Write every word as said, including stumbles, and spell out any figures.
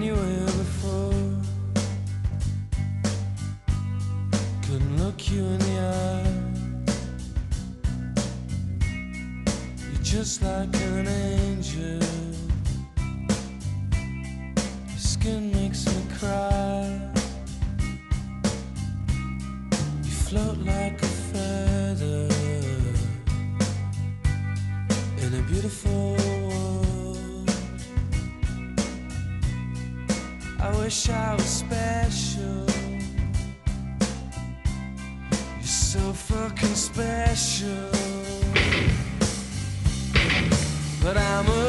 anywhere before. Couldn't look you in the eye. You're just like an angel. Your skin makes me cry. You float like a feather in a beautiful world. I wish I was special. You're so fucking special. But I'm a